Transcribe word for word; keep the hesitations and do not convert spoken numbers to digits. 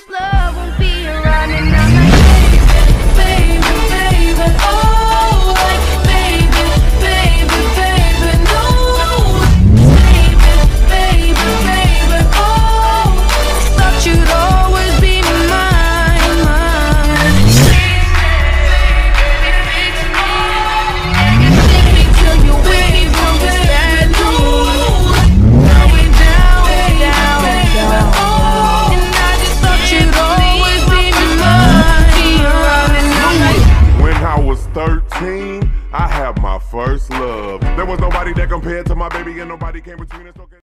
this love won't be around, and I'm like, baby, baby, baby, oh, like, baby, baby, baby, no, baby, baby, baby, oh, thought you'd always be mine, mine. Take me till you wake from this bad mood. Now we're down, down, down, and I just thought you'd always be mine, be around, and I'm like. When I was thirteen, I had my first love. There was nobody that compared to my baby, and nobody came between us. Okay.